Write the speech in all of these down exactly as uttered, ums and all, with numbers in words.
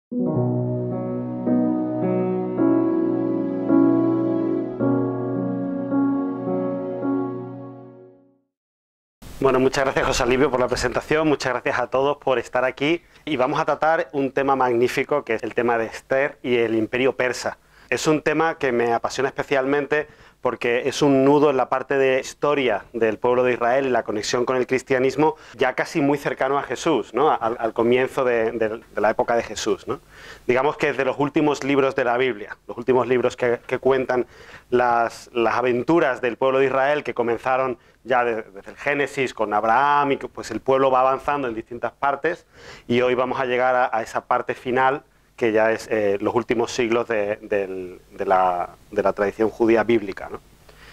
Bueno, muchas gracias José Alivio por la presentación, muchas gracias a todos por estar aquí y vamos a tratar un tema magnífico que es el tema de Esther y el Imperio Persa. Es un tema que me apasiona especialmente porque es un nudo en la parte de historia del pueblo de Israel y la conexión con el cristianismo ya casi muy cercano a Jesús, ¿no? al, al comienzo de, de, de la época de Jesús, ¿no? Digamos que es de los últimos libros de la Biblia, los últimos libros que, que cuentan las, las aventuras del pueblo de Israel que comenzaron ya desde, desde el Génesis con Abraham y que pues el pueblo va avanzando en distintas partes y hoy vamos a llegar a, a esa parte final que ya es eh, los últimos siglos de, de, de, la, de la tradición judía bíblica, ¿no?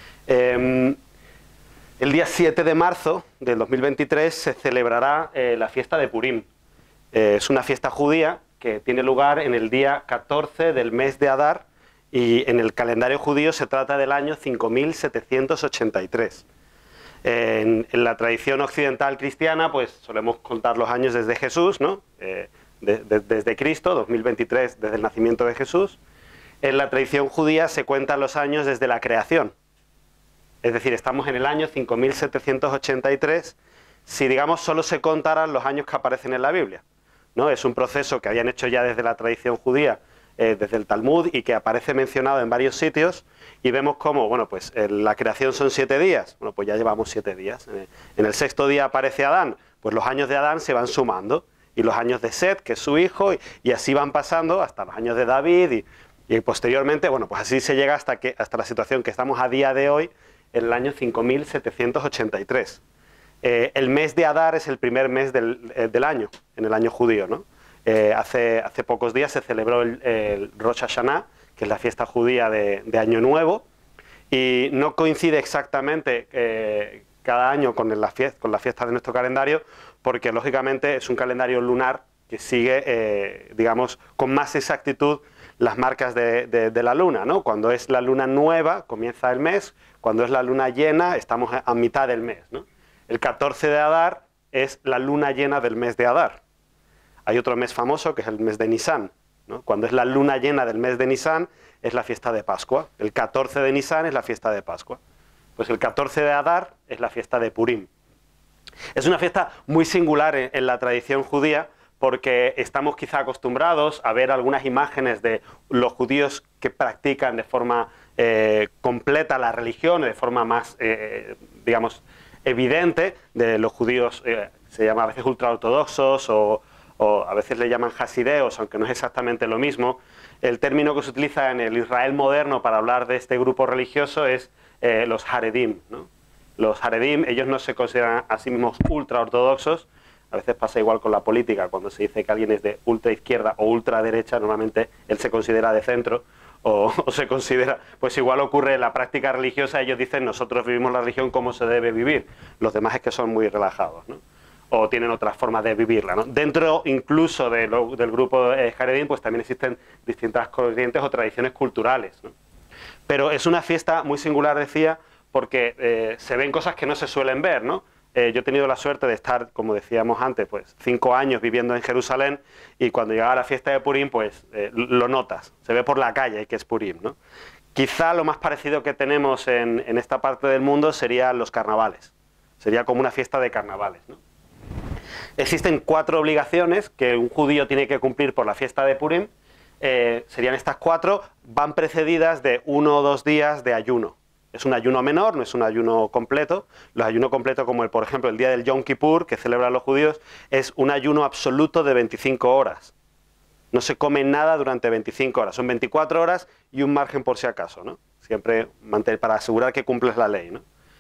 Eh, el día siete de marzo del dos mil veintitrés se celebrará eh, la fiesta de Purim. Eh, es una fiesta judía que tiene lugar en el día catorce del mes de Adar y en el calendario judío se trata del año cinco mil setecientos ochenta y tres. Eh, en, en la tradición occidental cristiana pues solemos contar los años desde Jesús, ¿no? Eh, De, de, desde Cristo, dos mil veintitrés desde el nacimiento de Jesús. En la tradición judía se cuentan los años desde la creación. Es decir, estamos en el año cinco mil setecientos ochenta y tres si, digamos, solo se contaran los años que aparecen en la Biblia, ¿no? Es un proceso que habían hecho ya desde la tradición judía, eh, desde el Talmud, y que aparece mencionado en varios sitios, y vemos cómo, bueno, pues eh, la creación son siete días. Bueno, pues ya llevamos siete días. Eh, en el sexto día aparece Adán, pues los años de Adán se van sumando, y los años de Set, que es su hijo, y, y así van pasando hasta los años de David, y, y posteriormente, bueno, pues así se llega hasta, que, hasta la situación que estamos a día de hoy, en el año cinco mil setecientos ochenta y tres. Eh, el mes de Adar es el primer mes del, eh, del año, en el año judío, ¿no? Eh, hace, hace pocos días se celebró el, el Rosh Hashanah, que es la fiesta judía de, de Año Nuevo, y no coincide exactamente eh, cada año con la, fiesta, con la fiesta de nuestro calendario, porque lógicamente es un calendario lunar que sigue, eh, digamos, con más exactitud las marcas de, de, de la luna, ¿no? Cuando es la luna nueva comienza el mes, cuando es la luna llena estamos a mitad del mes, ¿no? El catorce de Adar es la luna llena del mes de Adar. Hay otro mes famoso que es el mes de Nisan, ¿no? Cuando es la luna llena del mes de Nisan es la fiesta de Pascua. El catorce de Nisan es la fiesta de Pascua. Pues el catorce de Adar es la fiesta de Purim. Es una fiesta muy singular en, en la tradición judía porque estamos quizá acostumbrados a ver algunas imágenes de los judíos que practican de forma eh, completa la religión, de forma más, eh, digamos, evidente, de los judíos, eh, se llama a veces ultraortodoxos o, o a veces le llaman hasideos, aunque no es exactamente lo mismo. El término que se utiliza en el Israel moderno para hablar de este grupo religioso es eh, los haredim, ¿no? Los haredim, ellos no se consideran a sí mismos ultraortodoxos. A veces pasa igual con la política, cuando se dice que alguien es de ultra izquierda o ultra derecha, normalmente él se considera de centro o, o se considera, pues igual ocurre en la práctica religiosa, ellos dicen nosotros vivimos la religión como se debe vivir, los demás es que son muy relajados, ¿no? O tienen otras formas de vivirla, ¿no? Dentro incluso de lo, del grupo eh, haredim, pues también existen distintas corrientes o tradiciones culturales, ¿no? Pero es una fiesta muy singular, decía, porque eh, se ven cosas que no se suelen ver, ¿no? Eh, yo he tenido la suerte de estar, como decíamos antes, pues cinco años viviendo en Jerusalén, y cuando llegaba la fiesta de Purim, pues eh, lo notas, se ve por la calle que es Purim, ¿no? Quizá lo más parecido que tenemos en, en esta parte del mundo serían los carnavales, sería como una fiesta de carnavales, ¿no? Existen cuatro obligaciones que un judío tiene que cumplir por la fiesta de Purim, eh, serían estas cuatro, van precedidas de uno o dos días de ayuno. Es un ayuno menor, no es un ayuno completo. Los ayunos completos, como el, por ejemplo el día del Yom Kippur, que celebran los judíos, es un ayuno absoluto de veinticinco horas. No se come nada durante veinticinco horas. Son veinticuatro horas y un margen por si acaso, ¿no? Siempre mantener, para asegurar que cumples la ley, ¿no?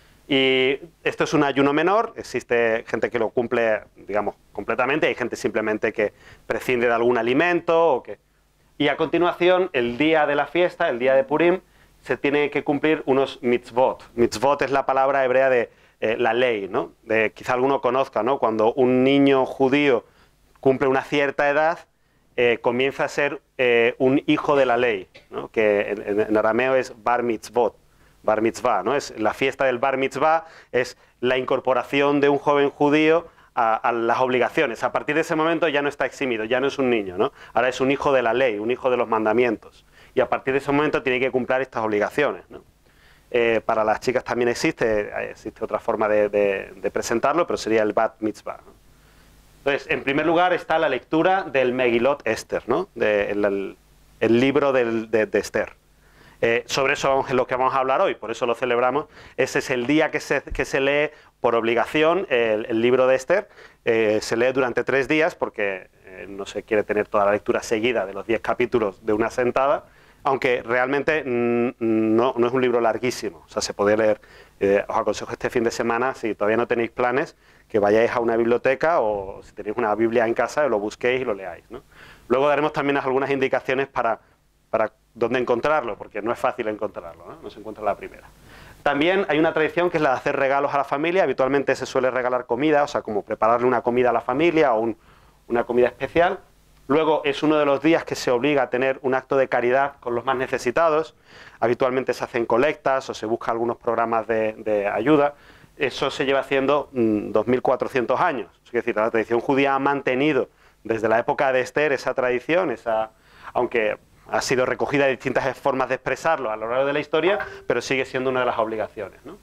Y esto es un ayuno menor. Existe gente que lo cumple, digamos, completamente. Hay gente simplemente que prescinde de algún alimento. O que... Y a continuación, el día de la fiesta, el día de Purim, se tiene que cumplir unos mitzvot. Mitzvot es la palabra hebrea de eh, la ley, ¿no? De, quizá alguno conozca, ¿no? Cuando un niño judío cumple una cierta edad, eh, comienza a ser eh, un hijo de la ley, ¿no? Que en, en arameo es bar mitzvot, bar mitzvah, ¿no? Es la fiesta del bar mitzvah, es la incorporación de un joven judío a, a las obligaciones. A partir de ese momento ya no está eximido, ya no es un niño, ¿no? Ahora es un hijo de la ley, un hijo de los mandamientos. Y a partir de ese momento tiene que cumplir estas obligaciones, ¿no? Eh, para las chicas también existe, existe otra forma de, de, de presentarlo, pero sería el Bat Mitzvah, ¿no? Entonces, en primer lugar está la lectura del Megilot Esther, ¿no? De, el, el, el libro del, de, de Esther. Eh, sobre eso vamos, es lo que vamos a hablar hoy, por eso lo celebramos. Ese es el día que se, que se lee por obligación el, el libro de Esther. Eh, se lee durante tres días porque eh, no se quiere tener toda la lectura seguida de los diez capítulos de una sentada, aunque realmente mm, no, no es un libro larguísimo. O sea, se puede leer. Eh, os aconsejo este fin de semana, si todavía no tenéis planes, que vayáis a una biblioteca o si tenéis una Biblia en casa, lo busquéis y lo leáis, ¿no? Luego daremos también algunas indicaciones para, para dónde encontrarlo, porque no es fácil encontrarlo, ¿no? No se encuentra la primera. También hay una tradición que es la de hacer regalos a la familia. Habitualmente se suele regalar comida, o sea, como prepararle una comida a la familia o un, una comida especial. Luego es uno de los días que se obliga a tener un acto de caridad con los más necesitados. Habitualmente se hacen colectas o se buscan algunos programas de, de ayuda. Eso se lleva haciendo mmm, dos mil cuatrocientos años. Es decir, la tradición judía ha mantenido desde la época de Esther esa tradición, esa, aunque ha sido recogida de distintas formas de expresarlo a lo largo de la historia, pero sigue siendo una de las obligaciones, ¿no?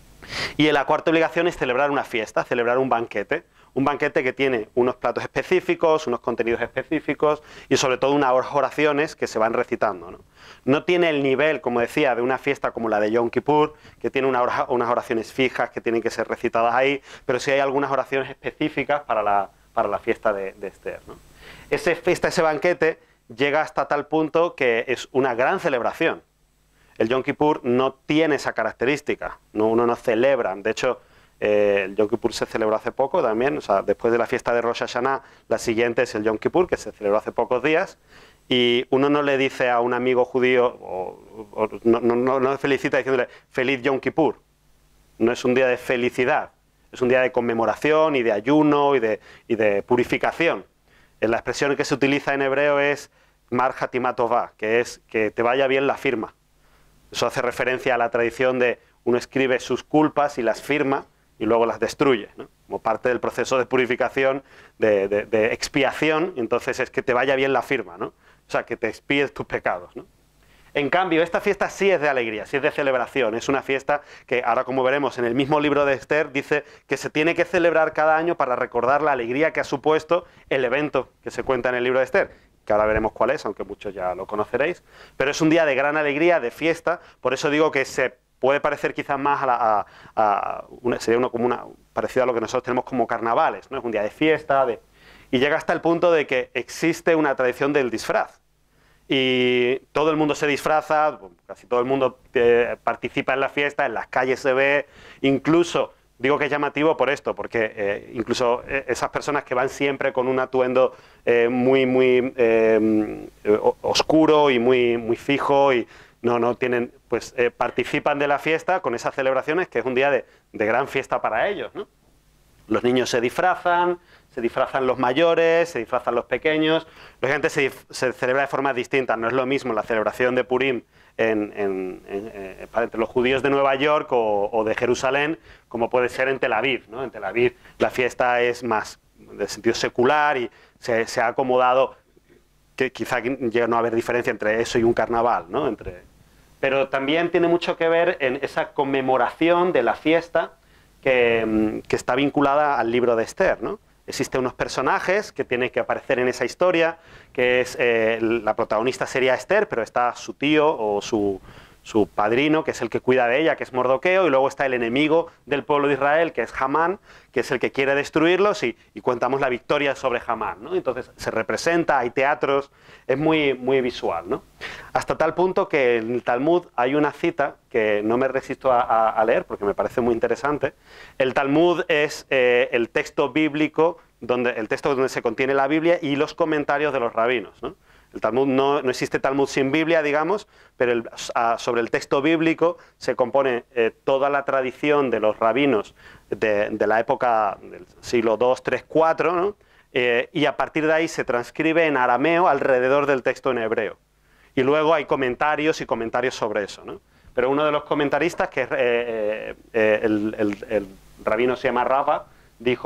Y la cuarta obligación es celebrar una fiesta, celebrar un banquete. Un banquete que tiene unos platos específicos, unos contenidos específicos y sobre todo unas oraciones que se van recitando, ¿no? No tiene el nivel, como decía, de una fiesta como la de Yom Kippur, que tiene una ora, unas oraciones fijas que tienen que ser recitadas ahí, pero sí hay algunas oraciones específicas para la, para la fiesta de, de Esther, ¿no? Ese fiesta, ese banquete llega hasta tal punto que es una gran celebración. El Yom Kippur no tiene esa característica, no, uno no celebra, de hecho, Eh, el Yom Kippur se celebró hace poco también, o sea, después de la fiesta de Rosh Hashanah, la siguiente es el Yom Kippur, que se celebró hace pocos días, y uno no le dice a un amigo judío, o, o no, no, no, no le felicita diciéndole feliz Yom Kippur. No es un día de felicidad, es un día de conmemoración y de ayuno y de, y de purificación. La expresión que se utiliza en hebreo es Mar Hatimah Tová, que es que te vaya bien la firma. Eso hace referencia a la tradición de uno escribe sus culpas y las firma, y luego las destruye, ¿no? Como parte del proceso de purificación, de, de, de expiación, entonces es que te vaya bien la firma, ¿no? O sea, que te expíes tus pecados, ¿no? En cambio, esta fiesta sí es de alegría, sí es de celebración, es una fiesta que ahora, como veremos en el mismo libro de Esther, dice que se tiene que celebrar cada año para recordar la alegría que ha supuesto el evento que se cuenta en el libro de Esther, que ahora veremos cuál es, aunque muchos ya lo conoceréis, pero es un día de gran alegría, de fiesta, por eso digo que se puede parecer quizás más a, la, a, a una, sería uno como una, parecido a lo que nosotros tenemos como carnavales, ¿no? Es un día de fiesta, de, y llega hasta el punto de que existe una tradición del disfraz. Y todo el mundo se disfraza, casi todo el mundo eh, participa en la fiesta, en las calles se ve, incluso, digo que es llamativo por esto, porque eh, incluso esas personas que van siempre con un atuendo eh, muy, muy eh, oscuro y muy, muy fijo y no, no tienen, pues eh, participan de la fiesta con esas celebraciones, que es un día de, de gran fiesta para ellos, ¿no? Los niños se disfrazan, se disfrazan los mayores, se disfrazan los pequeños. Lógicamente se, se celebra de formas distintas, no es lo mismo la celebración de Purim en, en, en, en, entre los judíos de Nueva York o, o de Jerusalén, como puede ser en Tel Aviv, ¿no? En Tel Aviv la fiesta es más de sentido secular y se, se ha acomodado, que quizá llega a no haber diferencia entre eso y un carnaval, ¿no? Entre, pero también tiene mucho que ver en esa conmemoración de la fiesta que, que está vinculada al libro de Esther, ¿no? Existen unos personajes que tienen que aparecer en esa historia, que es eh, la protagonista sería Esther, pero está su tío o su, su padrino, que es el que cuida de ella, que es Mordoqueo, y luego está el enemigo del pueblo de Israel, que es Hamán, que es el que quiere destruirlos, y, y contamos la victoria sobre Hamán, ¿no? Entonces se representa, hay teatros, es muy, muy visual, ¿no? Hasta tal punto que en el Talmud hay una cita que no me resisto a, a, a leer porque me parece muy interesante. El Talmud es eh, el texto bíblico, donde, el texto donde se contiene la Biblia y los comentarios de los rabinos, ¿no? El Talmud no, no existe Talmud sin Biblia, digamos, pero el, a, sobre el texto bíblico se compone eh, toda la tradición de los rabinos de, de la época del siglo dos, tres, cuatro, ¿no? Eh, y a partir de ahí se transcribe en arameo alrededor del texto en hebreo. Y luego hay comentarios y comentarios sobre eso, ¿no? Pero uno de los comentaristas, que es eh, eh, el, el, el rabino se llama Rava, dijo: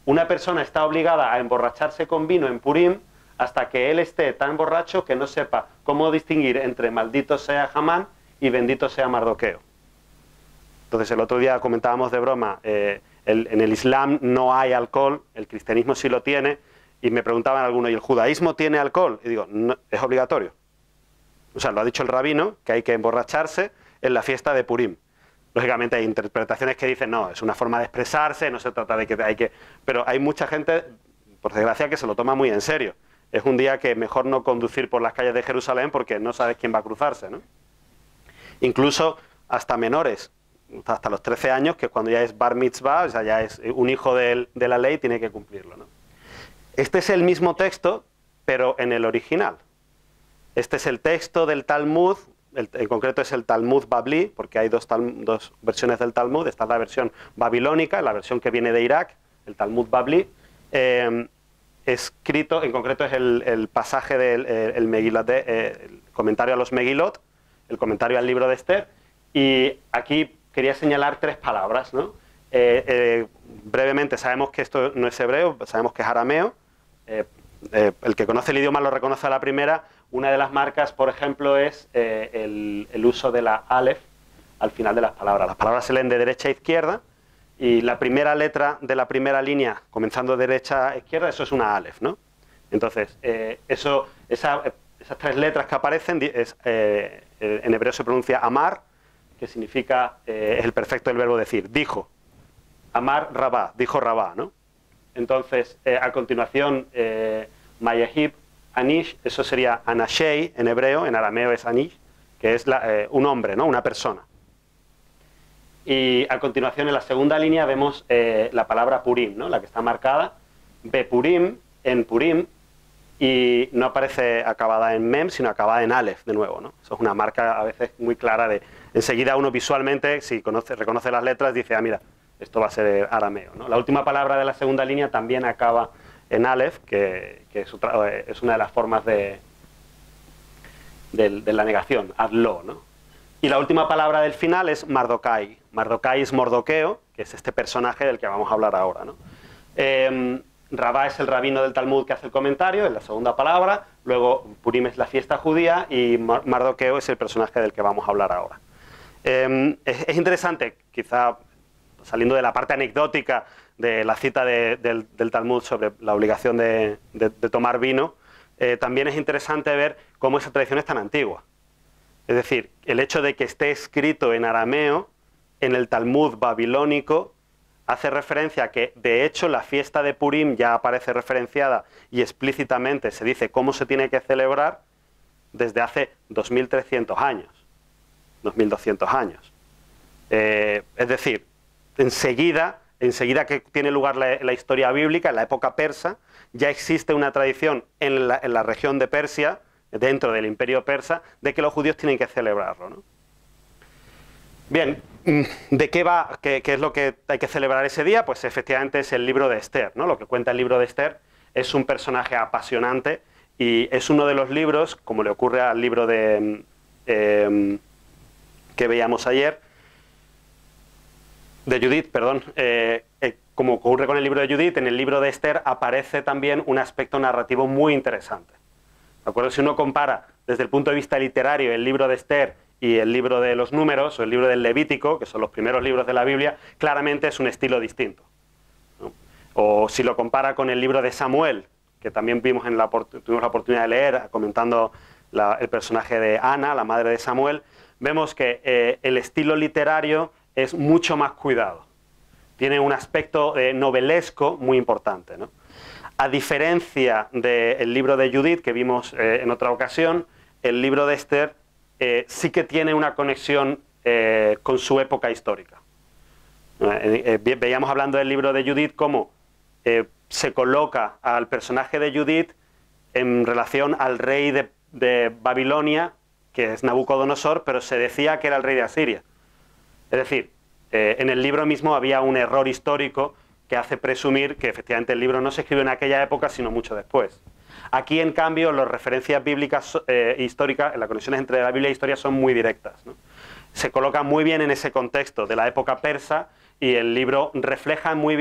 una persona está obligada a emborracharse con vino en Purim hasta que él esté tan borracho que no sepa cómo distinguir entre maldito sea Hamán y bendito sea Mardoqueo. Entonces el otro día comentábamos de broma, eh, el, en el Islam no hay alcohol, el cristianismo sí lo tiene, y me preguntaban algunos, ¿y el judaísmo tiene alcohol? Y digo, no, es obligatorio. O sea, lo ha dicho el rabino, que hay que emborracharse en la fiesta de Purim. Lógicamente hay interpretaciones que dicen, no, es una forma de expresarse, no se trata de que hay que... Pero hay mucha gente, por desgracia, que se lo toma muy en serio. Es un día que mejor no conducir por las calles de Jerusalén porque no sabes quién va a cruzarse, ¿no? Incluso hasta menores, hasta los trece años, que cuando ya es bar mitzvah, o sea, ya es un hijo de, de la ley, tiene que cumplirlo, ¿no? Este es el mismo texto, pero en el original. Este es el texto del Talmud, el, en concreto es el Talmud Babli, porque hay dos, tal, dos versiones del Talmud. Esta es la versión babilónica, la versión que viene de Irak, el Talmud Babli. Eh, escrito, en concreto es el, el pasaje del el, el Megilot de, eh, el comentario a los Megilot, el comentario al libro de Esther, y aquí quería señalar tres palabras, ¿no? Eh, eh, brevemente, sabemos que esto no es hebreo, sabemos que es arameo. Eh, eh, el que conoce el idioma lo reconoce a la primera. Una de las marcas, por ejemplo, es eh, el, el uso de la Aleph al final de las palabras. Las palabras se leen de derecha a izquierda, y la primera letra de la primera línea, comenzando de derecha a izquierda, eso es una Aleph, ¿no? Entonces, eh, eso, esa, esas tres letras que aparecen, es, eh, en hebreo se pronuncia Amar, que significa, eh, es el perfecto del verbo decir, dijo. Amar Rabá, dijo Rabá, ¿no? Entonces, eh, a continuación, eh, Mayahib, Anish, eso sería Anashei en hebreo, en arameo es Anish, que es la, eh, un hombre, ¿no? Una persona. Y a continuación, en la segunda línea, vemos eh, la palabra Purim, ¿no? La que está marcada, Bepurim, en Purim, y no aparece acabada en Mem, sino acabada en Aleph, de nuevo, ¿no? Eso es una marca a veces muy clara de... Enseguida uno visualmente, si conoce, reconoce las letras, dice, ah, mira, esto va a ser arameo, ¿no? La última palabra de la segunda línea también acaba en Aleph, que, que es, otra, es una de las formas de, de, de la negación, adlo, ¿no? Y la última palabra del final es Mardokai. Mardokai es Mordoqueo, que es este personaje del que vamos a hablar ahora, ¿no? Eh, Rabá es el rabino del Talmud que hace el comentario, es la segunda palabra. Luego Purim es la fiesta judía y Mardoqueo es el personaje del que vamos a hablar ahora. Eh, es, es interesante, quizá saliendo de la parte anecdótica de la cita de, del, del Talmud sobre la obligación de, de, de tomar vino, eh, también es interesante ver cómo esa tradición es tan antigua. Es decir, el hecho de que esté escrito en arameo en el Talmud babilónico hace referencia a que, de hecho, la fiesta de Purim ya aparece referenciada y explícitamente se dice cómo se tiene que celebrar desde hace dos mil trescientos años, dos mil doscientos años. Eh, es decir, enseguida, enseguida que tiene lugar la, la historia bíblica, en la época persa, ya existe una tradición en la, en la región de Persia, dentro del imperio persa, de que los judíos tienen que celebrarlo, ¿no? Bien, ¿de qué va? ¿Qué, qué es lo que hay que celebrar ese día? Pues efectivamente es el libro de Esther, ¿no? Lo que cuenta el libro de Esther es un personaje apasionante y es uno de los libros, como le ocurre al libro de eh, que veíamos ayer, de Judith, perdón, eh, eh, como ocurre con el libro de Judith, en el libro de Esther aparece también un aspecto narrativo muy interesante. ¿De acuerdo? Si uno compara desde el punto de vista literario el libro de Esther y el libro de los Números o el libro del Levítico, que son los primeros libros de la Biblia, claramente es un estilo distinto, ¿no? O si lo compara con el libro de Samuel, que también vimos en la, tuvimos la oportunidad de leer comentando la, el personaje de Ana, la madre de Samuel, vemos que eh, el estilo literario es mucho más cuidado. Tiene un aspecto eh, novelesco muy importante, ¿no? A diferencia del libro de Judith, que vimos eh, en otra ocasión, el libro de Esther eh, sí que tiene una conexión eh, con su época histórica. Eh, eh, veíamos hablando del libro de Judith cómo eh, se coloca al personaje de Judith en relación al rey de, de Babilonia, que es Nabucodonosor, pero se decía que era el rey de Asiria. Es decir, eh, en el libro mismo había un error histórico que hace presumir que efectivamente el libro no se escribió en aquella época, sino mucho después. Aquí, en cambio, las referencias bíblicas eh, históricas, las conexiones entre la Biblia e historia son muy directas, ¿no? Se colocan muy bien en ese contexto de la época persa y el libro refleja muy bien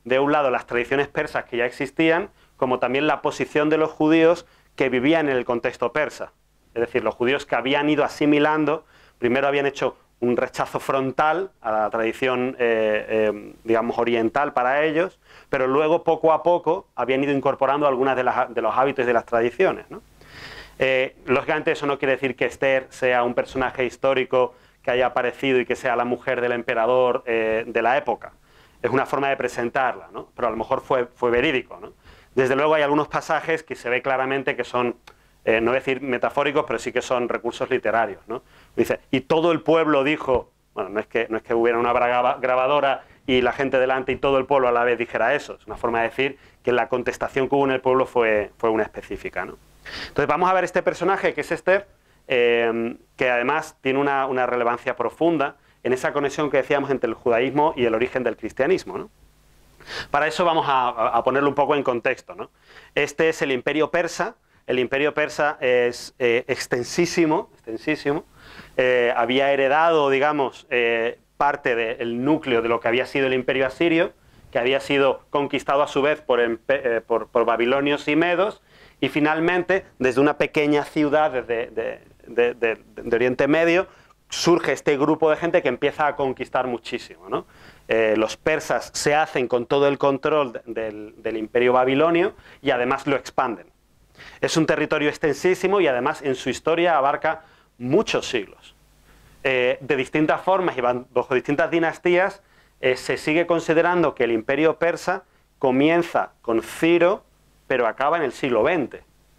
de un lado las tradiciones persas que ya existían, como también la posición de los judíos que vivían en el contexto persa. Es decir, los judíos que habían ido asimilando, primero habían hecho un rechazo frontal a la tradición, eh, eh, digamos, oriental para ellos, pero luego, poco a poco, habían ido incorporando algunas de, las, de los hábitos y de las tradiciones, ¿no? Eh, lógicamente eso no quiere decir que Esther sea un personaje histórico que haya aparecido y que sea la mujer del emperador eh, de la época. Es una forma de presentarla, ¿no? Pero a lo mejor fue, fue verídico, ¿no? Desde luego hay algunos pasajes que se ve claramente que son, eh, no voy a decir metafóricos, pero sí que son recursos literarios, ¿no? Dice, y todo el pueblo dijo, bueno, no es que, no es que hubiera una grabadora y la gente delante y todo el pueblo a la vez dijera eso, es una forma de decir que la contestación que hubo en el pueblo fue, fue una específica, ¿no? Entonces vamos a ver este personaje que es Esther, eh, que además tiene una, una relevancia profunda en esa conexión que decíamos entre el judaísmo y el origen del cristianismo, ¿no? Para eso vamos a, a ponerlo un poco en contexto, ¿no? Este es el imperio persa. El imperio persa es eh, extensísimo, extensísimo. Eh, había heredado, digamos, eh, parte del núcleo de lo que había sido el imperio asirio, que había sido conquistado a su vez por, eh, por, por babilonios y medos, y finalmente, desde una pequeña ciudad de, de, de, de, de Oriente Medio, surge este grupo de gente que empieza a conquistar muchísimo, ¿no? Eh, los persas se hacen con todo el control del, del imperio babilonio y además lo expanden. Es un territorio extensísimo y además en su historia abarca muchos siglos. Eh, de distintas formas y bajo distintas dinastías eh, se sigue considerando que el imperio persa comienza con Ciro, pero acaba en el siglo veinte.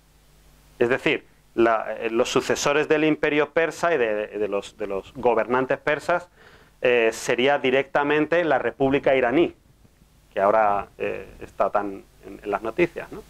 Es decir, la, eh, los sucesores del imperio persa y de, de, los, de los gobernantes persas eh, sería directamente la República iraní, que ahora eh, está tan en, en las noticias, ¿no?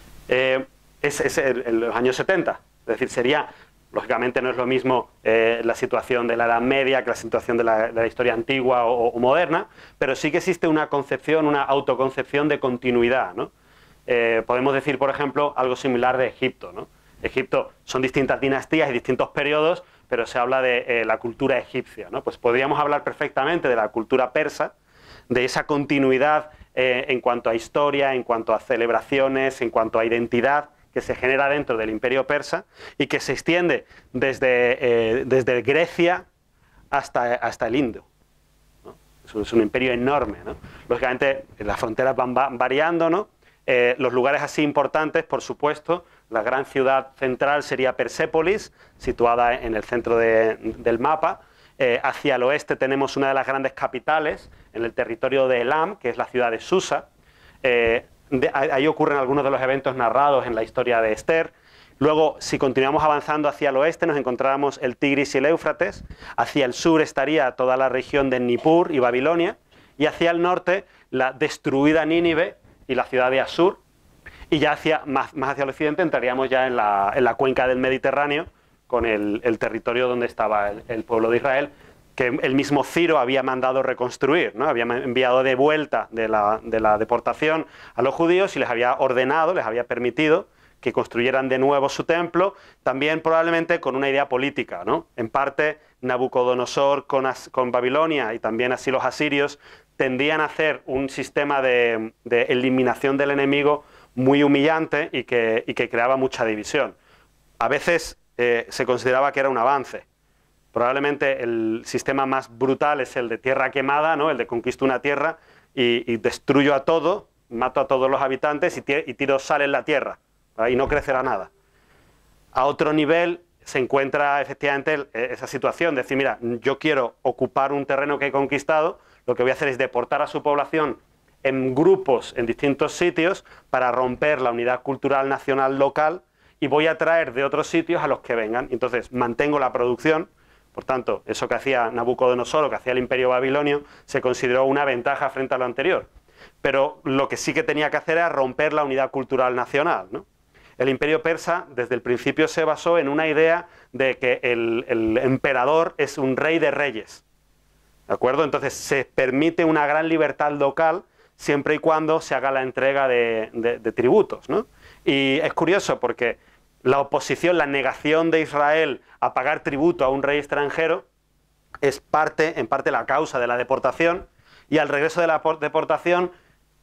Eh, es, es el, en los años setenta, es decir, sería, lógicamente no es lo mismo eh, la situación de la Edad Media que la situación de la, de la historia antigua o, o moderna, pero sí que existe una concepción, una autoconcepción de continuidad, ¿no? Eh, podemos decir, por ejemplo, algo similar de Egipto, ¿no? Egipto son distintas dinastías y distintos periodos, pero se habla de eh, la cultura egipcia, ¿no? Pues podríamos hablar perfectamente de la cultura persa, de esa continuidad eh, en cuanto a historia, en cuanto a celebraciones, en cuanto a identidad que se genera dentro del imperio persa y que se extiende desde, eh, desde Grecia hasta, hasta el Indo, ¿no? Es un, es un imperio enorme, ¿no? Lógicamente las fronteras van va, variando, ¿no? Eh, los lugares así importantes, por supuesto, la gran ciudad central sería Persépolis, situada en el centro de, del mapa. Eh, hacia el oeste tenemos una de las grandes capitales, en el territorio de Elam, que es la ciudad de Susa. Eh, de, ahí ocurren algunos de los eventos narrados en la historia de Esther. Luego, si continuamos avanzando hacia el oeste, nos encontramos el Tigris y el Éufrates. Hacia el sur estaría toda la región de Nippur y Babilonia. Y hacia el norte, la destruida Nínive y la ciudad de Asur. Y ya hacia, más, más hacia el occidente entraríamos ya en la, en la cuenca del Mediterráneo, con el, el territorio donde estaba el, el pueblo de Israel, que el mismo Ciro había mandado reconstruir, ¿no? Había enviado de vuelta de la, de la deportación a los judíos y les había ordenado, les había permitido que construyeran de nuevo su templo, también probablemente con una idea política, ¿no? En parte, Nabucodonosor con, As, con Babilonia y también así los asirios tendían a hacer un sistema de, de eliminación del enemigo muy humillante y que, y que creaba mucha división. A veces eh, se consideraba que era un avance. Probablemente el sistema más brutal es el de tierra quemada, ¿no? El de conquisto una tierra y, y destruyo a todo, mato a todos los habitantes y, y tiro sal en la tierra, ¿verdad? Y no crecerá nada. A otro nivel se encuentra efectivamente esa situación de decir, mira, yo quiero ocupar un terreno que he conquistado, lo que voy a hacer es deportar a su población en grupos en distintos sitios para romper la unidad cultural nacional local y voy a traer de otros sitios a los que vengan. Entonces mantengo la producción. Por tanto, eso que hacía Nabucodonosor, lo que hacía el imperio babilonio, se consideró una ventaja frente a lo anterior. Pero lo que sí que tenía que hacer era romper la unidad cultural nacional, ¿no? El imperio persa desde el principio se basó en una idea de que el, el emperador es un rey de reyes, ¿de acuerdo? Entonces se permite una gran libertad local siempre y cuando se haga la entrega de, de, de tributos, ¿no? Y es curioso porque la oposición, la negación de Israel a pagar tributo a un rey extranjero es parte, en parte la causa de la deportación, y al regreso de la deportación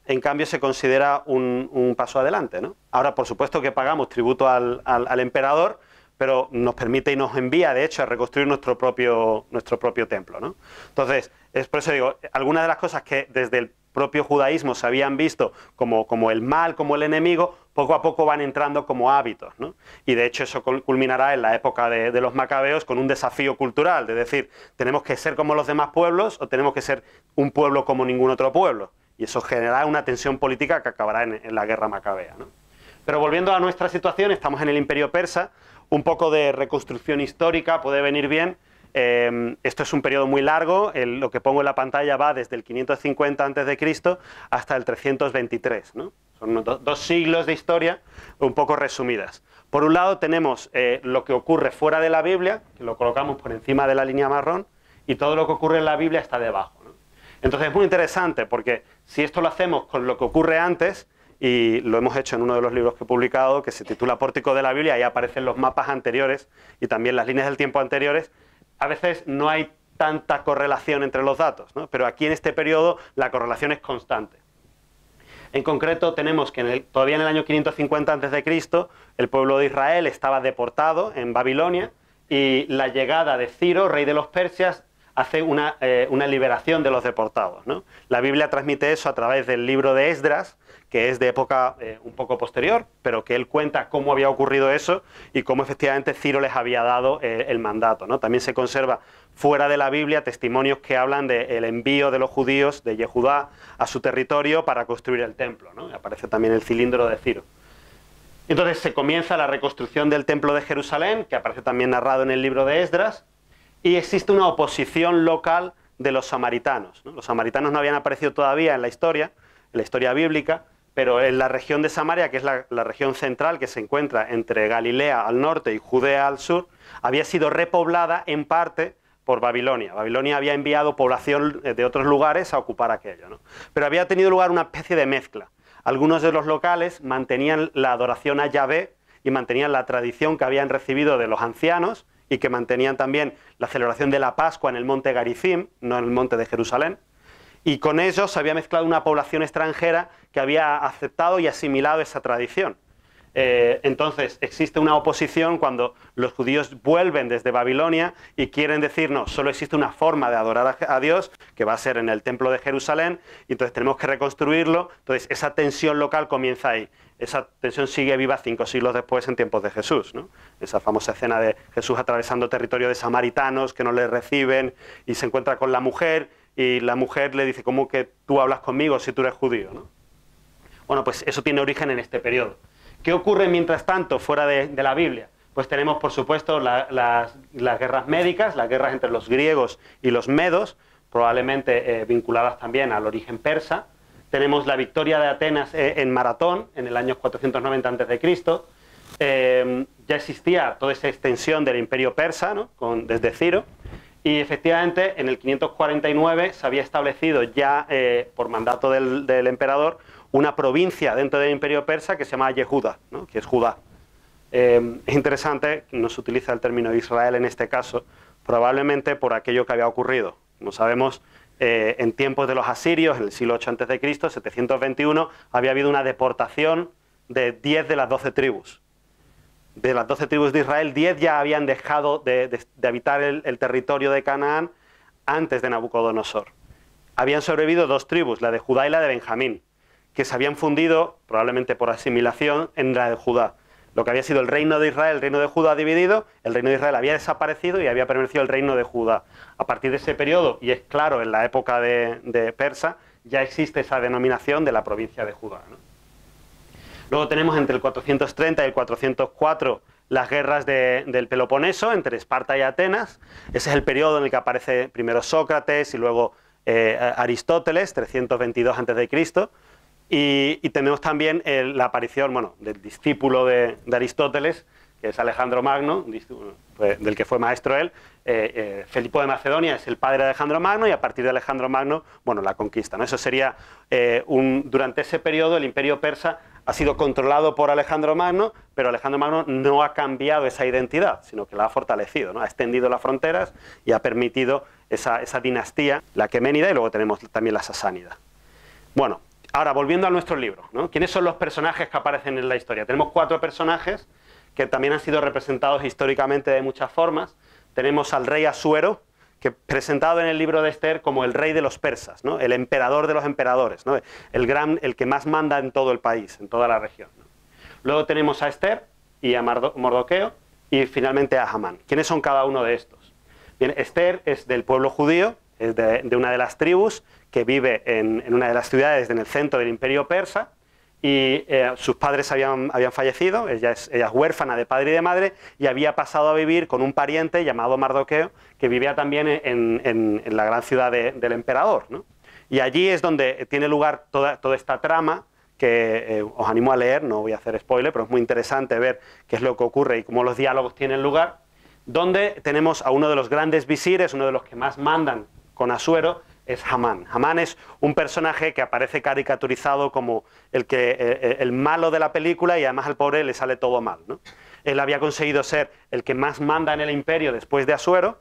en cambio se considera un, un paso adelante, ¿no? Ahora, por supuesto que pagamos tributo al, al, al emperador, pero nos permite y nos envía, de hecho, a reconstruir nuestro propio, nuestro propio templo, ¿no? Entonces, es por eso digo, algunas de las cosas que desde el propio judaísmo se habían visto como, como el mal, como el enemigo, poco a poco van entrando como hábitos, ¿no? Y de hecho eso culminará en la época de, de los macabeos con un desafío cultural, de decir, tenemos que ser como los demás pueblos o tenemos que ser un pueblo como ningún otro pueblo. Y eso generará una tensión política que acabará en, en la guerra macabea, ¿no? Pero volviendo a nuestra situación, estamos en el Imperio Persa, un poco de reconstrucción histórica puede venir bien. Eh, esto es un periodo muy largo, el, lo que pongo en la pantalla va desde el quinientos cincuenta antes de Cristo hasta el trescientos veintitrés, ¿no? Son do, dos siglos de historia un poco resumidas. Por un lado tenemos eh, lo que ocurre fuera de la Biblia, que lo colocamos por encima de la línea marrón, y todo lo que ocurre en la Biblia está debajo, ¿no? Entonces es muy interesante porque si esto lo hacemos con lo que ocurre antes, y lo hemos hecho en uno de los libros que he publicado, que se titula Pórtico de la Biblia, ahí aparecen los mapas anteriores y también las líneas del tiempo anteriores. A veces no hay tanta correlación entre los datos, ¿no? Pero aquí en este periodo la correlación es constante. En concreto tenemos que en el, todavía en el año quinientos cincuenta antes de Cristo el pueblo de Israel estaba deportado en Babilonia y la llegada de Ciro, rey de los persias, hace una, eh, una liberación de los deportados, ¿no? La Biblia transmite eso a través del libro de Esdras, que es de época eh, un poco posterior, pero que él cuenta cómo había ocurrido eso y cómo efectivamente Ciro les había dado eh, el mandato, ¿no? También se conserva fuera de la Biblia testimonios que hablan del envío de los judíos de Yehudá a su territorio para construir el templo, ¿no? Aparece también el cilindro de Ciro. Entonces se comienza la reconstrucción del templo de Jerusalén, que aparece también narrado en el libro de Esdras, y existe una oposición local de los samaritanos, ¿no? Los samaritanos no habían aparecido todavía en la historia, en la historia bíblica, pero en la región de Samaria, que es la, la región central que se encuentra entre Galilea al norte y Judea al sur, había sido repoblada en parte por Babilonia. Babilonia había enviado población de otros lugares a ocupar aquello, ¿no? Pero había tenido lugar una especie de mezcla. Algunos de los locales mantenían la adoración a Yahvé y mantenían la tradición que habían recibido de los ancianos y que mantenían también la celebración de la Pascua en el monte Garizim, no en el monte de Jerusalén. Y con ellos se había mezclado una población extranjera que había aceptado y asimilado esa tradición. Eh, entonces existe una oposición cuando los judíos vuelven desde Babilonia y quieren decir, no, solo existe una forma de adorar a, a Dios, que va a ser en el templo de Jerusalén, y entonces tenemos que reconstruirlo. Entonces esa tensión local comienza ahí. Esa tensión sigue viva cinco siglos después en tiempos de Jesús, ¿no? Esa famosa escena de Jesús atravesando territorio de samaritanos que no le reciben y se encuentra con la mujer, y la mujer le dice, ¿cómo que tú hablas conmigo si tú eres judío, ¿no? Bueno, pues eso tiene origen en este periodo. ¿Qué ocurre mientras tanto fuera de, de la Biblia? Pues tenemos, por supuesto, la, las, las guerras médicas, las guerras entre los griegos y los medos, probablemente eh, vinculadas también al origen persa. Tenemos la victoria de Atenas eh, en Maratón, en el año cuatrocientos noventa antes de Cristo. Eh, ya existía toda esa extensión del imperio persa, ¿no? Con, desde Ciro. Y efectivamente, en el quinientos cuarenta y nueve se había establecido ya, eh, por mandato del, del emperador, una provincia dentro del imperio persa que se llama Yehuda, ¿no? Que es Judá. Eh, es interesante, no se utiliza el término Israel en este caso, probablemente por aquello que había ocurrido. Como sabemos, eh, en tiempos de los asirios, en el siglo ocho antes de Cristo, setecientos veintiuno, había habido una deportación de diez de las doce tribus. De las doce tribus de Israel, diez ya habían dejado de, de, de habitar el, el territorio de Canaán antes de Nabucodonosor. Habían sobrevivido dos tribus, la de Judá y la de Benjamín, que se habían fundido, probablemente por asimilación, en la de Judá. Lo que había sido el reino de Israel, el reino de Judá dividido, el reino de Israel había desaparecido y había permanecido el reino de Judá. A partir de ese periodo, y es claro, en la época de, de Persa, ya existe esa denominación de la provincia de Judá, ¿no? Luego tenemos entre el cuatrocientos treinta y el cuatrocientos cuatro las guerras de, del Peloponeso, entre Esparta y Atenas. Ese es el periodo en el que aparece primero Sócrates y luego eh, Aristóteles, trescientos veintidós antes de Cristo. Y, y tenemos también el, la aparición, bueno, del discípulo de, de Aristóteles, que es Alejandro Magno, pues, del que fue maestro él. eh, eh, Felipo de Macedonia es el padre de Alejandro Magno, y a partir de Alejandro Magno, bueno, la conquista, ¿no? Eso sería, eh, un, durante ese periodo el imperio persa ha sido controlado por Alejandro Magno, pero Alejandro Magno no ha cambiado esa identidad, sino que la ha fortalecido, ¿no? Ha extendido las fronteras y ha permitido esa, esa dinastía, la aqueménida, y luego tenemos también la sasánida. Bueno, Ahora, volviendo a nuestro libro, ¿no? ¿Quiénes son los personajes que aparecen en la historia? Tenemos cuatro personajes que también han sido representados históricamente de muchas formas. Tenemos al rey Asuero, que presentado en el libro de Esther como el rey de los persas, ¿no? El emperador de los emperadores, ¿no? el, gran, el que más manda en todo el país, en toda la región, ¿no? Luego tenemos a Esther y a Mardoqueo y finalmente a Hamán. ¿Quiénes son cada uno de estos? Bien, Esther es del pueblo judío, es de, de una de las tribus que vive en, en una de las ciudades en el centro del imperio persa, y eh, sus padres habían, habían fallecido, ella es, ella es huérfana de padre y de madre, y había pasado a vivir con un pariente llamado Mardoqueo, que vivía también en, en, en la gran ciudad de, del emperador, ¿no? Y allí es donde tiene lugar toda, toda esta trama, que eh, os animo a leer, no voy a hacer spoiler, pero es muy interesante ver qué es lo que ocurre y cómo los diálogos tienen lugar, donde tenemos a uno de los grandes visires, uno de los que más mandan con Asuero, es Hamán. Hamán es un personaje que aparece caricaturizado como el, que, eh, el malo de la película, y además al pobre le sale todo mal, ¿no? Él había conseguido ser el que más manda en el imperio después de Asuero,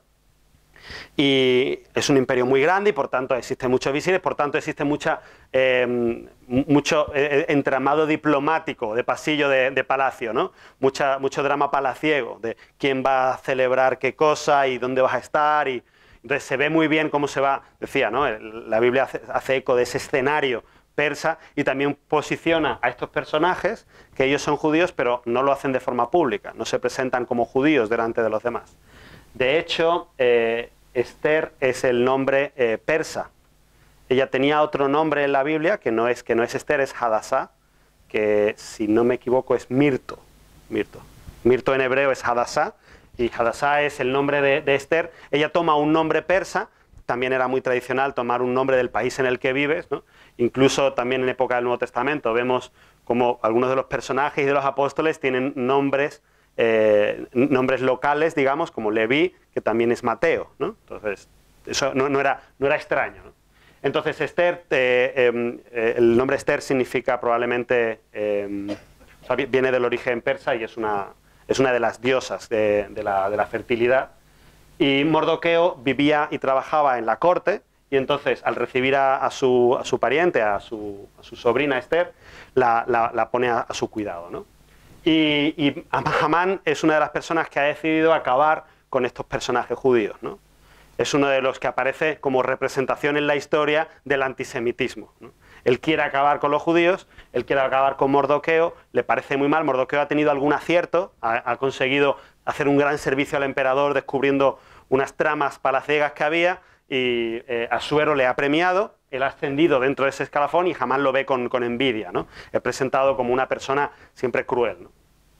y es un imperio muy grande y por tanto existen muchos visires, por tanto existe mucha, eh, mucho eh, entramado diplomático de pasillo de, de palacio, ¿no? Mucha, mucho drama palaciego de quién va a celebrar qué cosa y dónde vas a estar, y entonces se ve muy bien cómo se va, decía, ¿no? La Biblia hace, hace eco de ese escenario persa y también posiciona a estos personajes, que ellos son judíos, pero no lo hacen de forma pública, no se presentan como judíos delante de los demás. De hecho, eh, Esther es el nombre eh, persa. Ella tenía otro nombre en la Biblia, que no es, que no es Esther, es Hadassah, que si no me equivoco es Mirto. Mirto, Mirto en hebreo es Hadassah, y Hadassah es el nombre de, de Esther. Ella toma un nombre persa, también era muy tradicional tomar un nombre del país en el que vives, ¿no? Incluso también en época del Nuevo Testamento vemos como algunos de los personajes y de los apóstoles tienen nombres, eh, nombres locales, digamos, como Leví, que también es Mateo, ¿no? Entonces, eso no, no, era, no era extraño, ¿no? Entonces, Esther, eh, eh, el nombre Esther significa probablemente, eh, o sea, viene del origen persa y es una... es una de las diosas de, de, la, de la fertilidad, y Mardoqueo vivía y trabajaba en la corte, y entonces al recibir a, a, su, a su pariente, a su, a su sobrina Esther, la, la, la pone a, a su cuidado, ¿no? Y, y Hamán es una de las personas que ha decidido acabar con estos personajes judíos, ¿no? Es uno de los que aparece como representación en la historia del antisemitismo, ¿no? Él quiere acabar con los judíos, él quiere acabar con Mardoqueo, le parece muy mal. Mardoqueo ha tenido algún acierto, ha, ha conseguido hacer un gran servicio al emperador descubriendo unas tramas palaciegas que había, y eh, Asuero le ha premiado, él ha ascendido dentro de ese escalafón y jamás lo ve con, con envidia, ¿no? Es presentado como una persona siempre cruel, ¿no?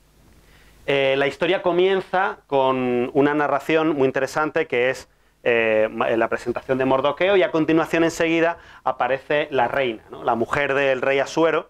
Eh, la historia comienza con una narración muy interesante que es Eh, la presentación de Mardoqueo, y a continuación enseguida aparece la reina, ¿no? La mujer del rey Asuero.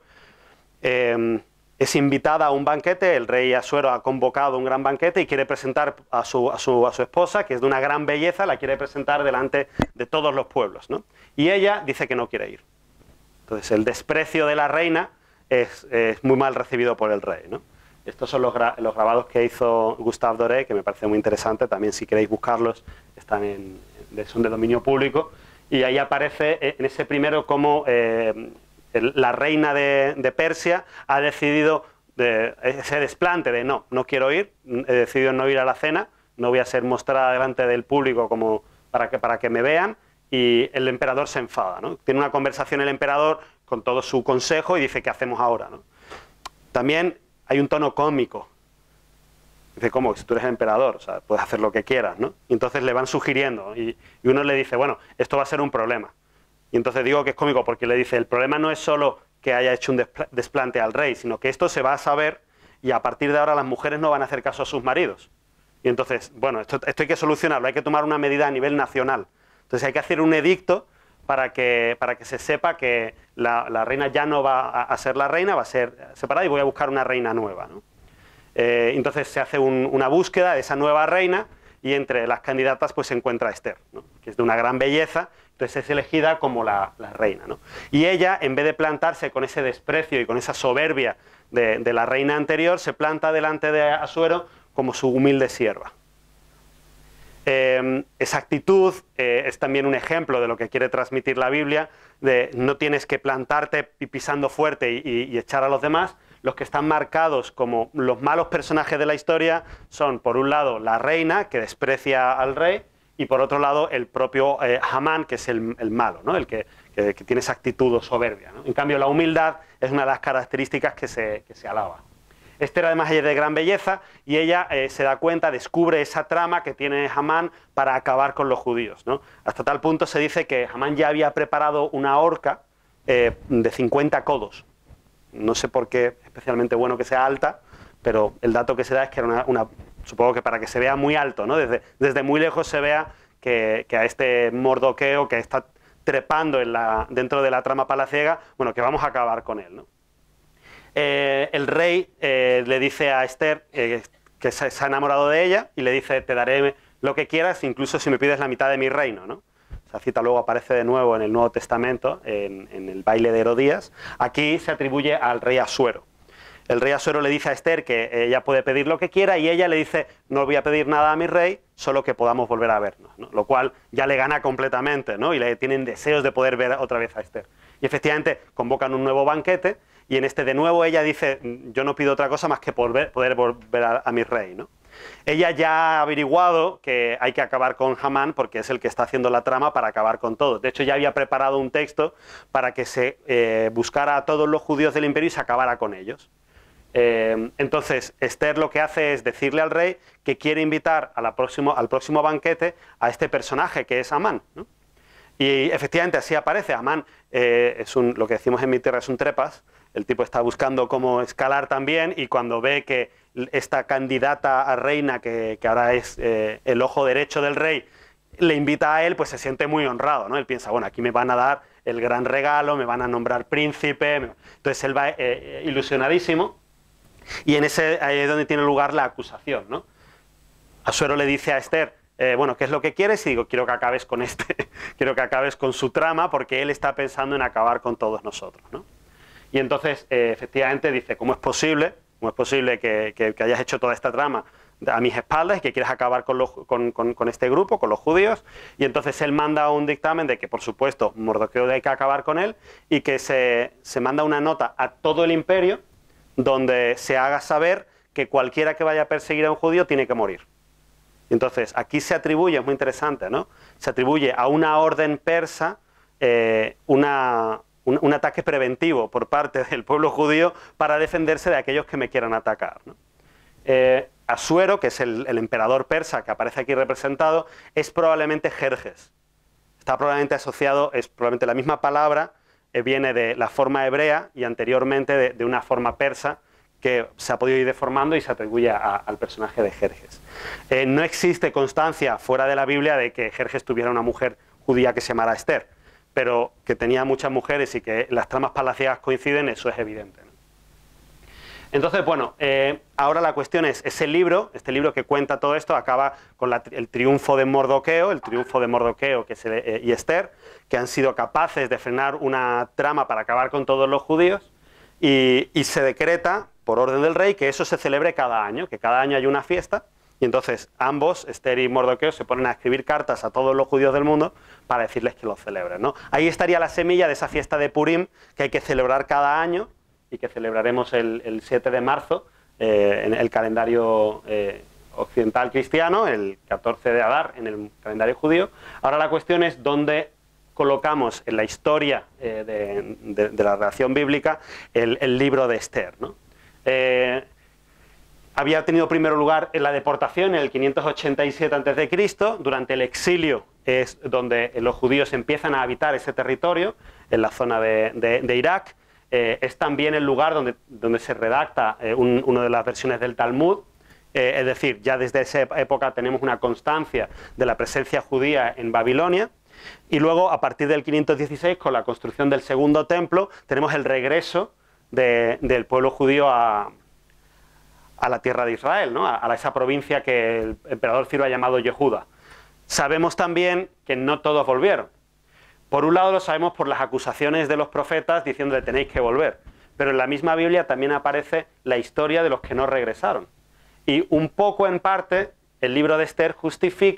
Eh, es invitada a un banquete, el rey Asuero ha convocado un gran banquete y quiere presentar a su, a su, a su esposa, que es de una gran belleza, la quiere presentar delante de todos los pueblos, ¿no? Y ella dice que no quiere ir. Entonces el desprecio de la reina es, es muy mal recibido por el rey, ¿no? Estos son los, gra los grabados que hizo Gustave Doré, que me parece muy interesante. También, si queréis buscarlos, están en, son de dominio público. Y ahí aparece en ese primero cómo eh, el, la reina de, de Persia ha decidido de, ese desplante de no, no quiero ir, he decidido no ir a la cena, no voy a ser mostrada delante del público como para que, para que me vean, y el emperador se enfada, ¿no? Tiene una conversación el emperador con todo su consejo y dice, ¿qué hacemos ahora, ¿no? También hay un tono cómico. Dice, ¿cómo? Si tú eres el emperador, o sea, puedes hacer lo que quieras, ¿no? Y entonces le van sugiriendo, y, y uno le dice, bueno, esto va a ser un problema. Y entonces digo que es cómico porque le dice, el problema no es solo que haya hecho un desplante al rey, sino que esto se va a saber y a partir de ahora las mujeres no van a hacer caso a sus maridos. Y entonces, bueno, esto, esto hay que solucionarlo, hay que tomar una medida a nivel nacional. Entonces hay que hacer un edicto para que, para que se sepa que la, la reina ya no va a, a ser la reina, va a ser separada y voy a buscar una reina nueva, ¿no? Eh, entonces se hace un, una búsqueda de esa nueva reina y entre las candidatas pues se encuentra Esther, ¿no? Que es de una gran belleza, entonces es elegida como la, la reina, ¿no? Y ella, en vez de plantarse con ese desprecio y con esa soberbia de, de la reina anterior, se planta delante de Asuero como su humilde sierva. Eh, esa actitud eh, es también un ejemplo de lo que quiere transmitir la Biblia, de no tienes que plantarte y pisando fuerte y, y, y echar a los demás. Los que están marcados como los malos personajes de la historia son, por un lado, la reina, que desprecia al rey, y por otro lado, el propio eh, Hamán, que es el, el malo, ¿no? El que, que, que tiene esa actitud o soberbia, ¿no? En cambio, la humildad es una de las características que se, que se alaba. Esther además es de gran belleza y ella eh, se da cuenta, descubre esa trama que tiene Hamán para acabar con los judíos, ¿no? Hasta tal punto se dice que Hamán ya había preparado una horca eh, de cincuenta codos. No sé por qué especialmente bueno que sea alta, pero el dato que se da es que era una, una supongo que para que se vea muy alto, ¿no? Desde, desde muy lejos se vea que, que a este Mordoqueo que está trepando en la, dentro de la trama palaciega, bueno, que vamos a acabar con él, ¿no? Eh, el rey eh, le dice a Esther eh, que se, se ha enamorado de ella y le dice, te daré lo que quieras, incluso si me pides la mitad de mi reino, ¿no? Esa cita luego aparece de nuevo en el Nuevo Testamento, en, en el baile de Herodías. Aquí se atribuye al rey Asuero. El rey Asuero le dice a Esther que ella puede pedir lo que quiera y ella le dice, no voy a pedir nada a mi rey, solo que podamos volver a vernos, ¿no? Lo cual ya le gana completamente, ¿no? Y le tienen deseos de poder ver otra vez a Esther. Y efectivamente convocan un nuevo banquete y en este de nuevo ella dice, yo no pido otra cosa más que poder, poder volver a, a mi rey, ¿no? Ella ya ha averiguado que hay que acabar con Hamán porque es el que está haciendo la trama para acabar con todo. De hecho, ya había preparado un texto para que se eh, buscara a todos los judíos del imperio y se acabara con ellos. Eh, entonces, Esther lo que hace es decirle al rey que quiere invitar a la próximo, al próximo banquete a este personaje que es Amán, ¿no? Y efectivamente así aparece. Amán eh, es un, lo que decimos en mi tierra es un trepas. El tipo está buscando cómo escalar también y cuando ve que esta candidata a reina, que, que ahora es eh, el ojo derecho del rey, le invita a él, pues se siente muy honrado, ¿no? Él piensa, bueno, aquí me van a dar el gran regalo, me van a nombrar príncipe. Entonces él va eh, ilusionadísimo y en ese ahí es donde tiene lugar la acusación, ¿no? Asuero le dice a Esther, eh, bueno, ¿qué es lo que quieres? Y digo, quiero que acabes con este, quiero que acabes con su trama porque él está pensando en acabar con todos nosotros, ¿no? Y entonces, eh, efectivamente, dice, ¿cómo es posible? ¿Cómo es posible que, que, que hayas hecho toda esta trama a mis espaldas y que quieras acabar con, los, con, con, con este grupo, con los judíos? Y entonces él manda un dictamen de que, por supuesto, Mordoqueo hay que acabar con él y que se, se manda una nota a todo el imperio donde se haga saber que cualquiera que vaya a perseguir a un judío tiene que morir. Entonces, aquí se atribuye, es muy interesante, ¿no? Se atribuye a una orden persa eh, una... Un, un ataque preventivo por parte del pueblo judío para defenderse de aquellos que me quieran atacar, ¿no? Eh, Asuero, que es el, el emperador persa que aparece aquí representado, es probablemente Jerjes. Está probablemente asociado, es probablemente la misma palabra, eh, viene de la forma hebrea y anteriormente de, de una forma persa que se ha podido ir deformando y se atribuye a, al personaje de Jerjes. Eh, no existe constancia fuera de la Biblia de que Jerjes tuviera una mujer judía que se llamara Esther, pero que tenía muchas mujeres y que las tramas palaciegas coinciden, eso es evidente, ¿no? Entonces, bueno, eh, ahora la cuestión es, ese libro, este libro que cuenta todo esto, acaba con la, el triunfo de Mordoqueo, el triunfo de Mordoqueo que es el, eh, y Esther, que han sido capaces de frenar una trama para acabar con todos los judíos, y, y se decreta, por orden del rey, que eso se celebre cada año, que cada año hay una fiesta. Y entonces ambos, Esther y Mordoqueo, se ponen a escribir cartas a todos los judíos del mundo para decirles que lo celebren, ¿no? Ahí estaría la semilla de esa fiesta de Purim que hay que celebrar cada año y que celebraremos el, el siete de marzo eh, en el calendario eh, occidental cristiano, el catorce de Adar en el calendario judío. Ahora la cuestión es dónde colocamos en la historia eh, de, de, de la relación bíblica el, el libro de Esther, ¿no? Eh, Había tenido primero lugar en la deportación en el quinientos ochenta y siete antes de Cristo. Durante el exilio es donde los judíos empiezan a habitar ese territorio, en la zona de, de, de Irak. Eh, es también el lugar donde, donde se redacta eh, un, una de las versiones del Talmud. Eh, es decir, ya desde esa época tenemos una constancia de la presencia judía en Babilonia. Y luego, a partir del quinientos dieciséis, con la construcción del segundo templo, tenemos el regreso de, del pueblo judío a... a la tierra de Israel, ¿no? a, a esa provincia que el emperador Ciro ha llamado Yehuda. Sabemos también que no todos volvieron. Por un lado lo sabemos por las acusaciones de los profetas diciéndole tenéis que volver, pero en la misma Biblia también aparece la historia de los que no regresaron. Y un poco en parte el libro de Esther justifica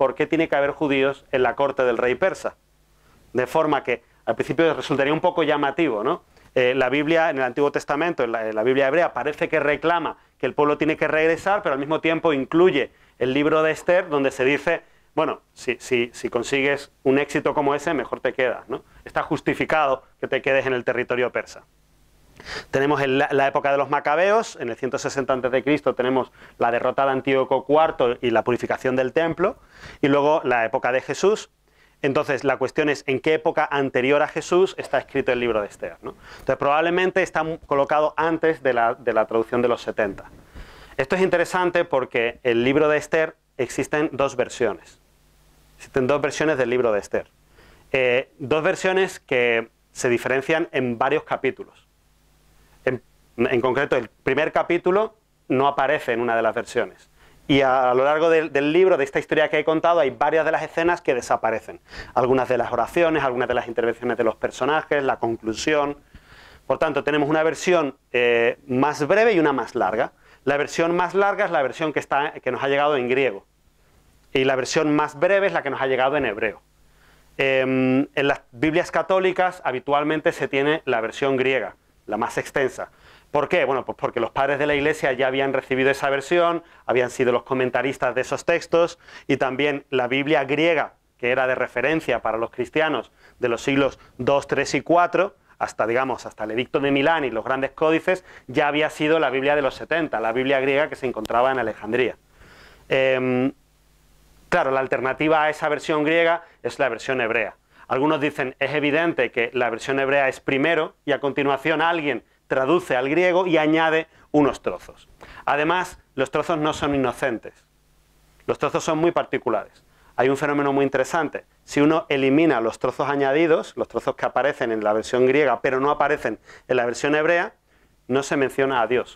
por qué tiene que haber judíos en la corte del rey persa. De forma que al principio resultaría un poco llamativo, ¿no? Eh, la Biblia, en el Antiguo Testamento, en la, en la Biblia hebrea, parece que reclama que el pueblo tiene que regresar, pero al mismo tiempo incluye el libro de Esther, donde se dice, bueno, si, si, si consigues un éxito como ese, mejor te quedas, ¿no? Está justificado que te quedes en el territorio persa. Tenemos en la, la época de los macabeos, en el ciento sesenta antes de Cristo tenemos la derrota de Antíoco cuarto y la purificación del templo, y luego la época de Jesús. Entonces la cuestión es en qué época anterior a Jesús está escrito el libro de Esther, ¿no? Entonces probablemente está colocado antes de la, de la traducción de los setenta. Esto es interesante porque el libro de Esther existen dos versiones. Existen dos versiones del libro de Esther. Eh, dos versiones que se diferencian en varios capítulos. En, en concreto, el primer capítulo no aparece en una de las versiones. Y a, a lo largo del, del libro, de esta historia que he contado, hay varias de las escenas que desaparecen. Algunas de las oraciones, algunas de las intervenciones de los personajes, la conclusión. Por tanto, tenemos una versión eh, más breve y una más larga. La versión más larga es la versión que, está, que nos ha llegado en griego. Y la versión más breve es la que nos ha llegado en hebreo. Eh, en las Biblias católicas habitualmente se tiene la versión griega, la más extensa. ¿Por qué? Bueno, pues porque los padres de la Iglesia ya habían recibido esa versión, habían sido los comentaristas de esos textos, y también la Biblia griega, que era de referencia para los cristianos de los siglos dos, tres y cuatro, hasta, digamos, hasta el Edicto de Milán y los grandes códices, ya había sido la Biblia de los setenta, la Biblia griega que se encontraba en Alejandría. Eh, claro, la alternativa a esa versión griega es la versión hebrea. Algunos dicen, es evidente que la versión hebrea es primero, y a continuación alguien traduce al griego y añade unos trozos. Además, los trozos no son inocentes. Los trozos son muy particulares. Hay un fenómeno muy interesante. Si uno elimina los trozos añadidos, los trozos que aparecen en la versión griega, pero no aparecen en la versión hebrea, no se menciona a Dios.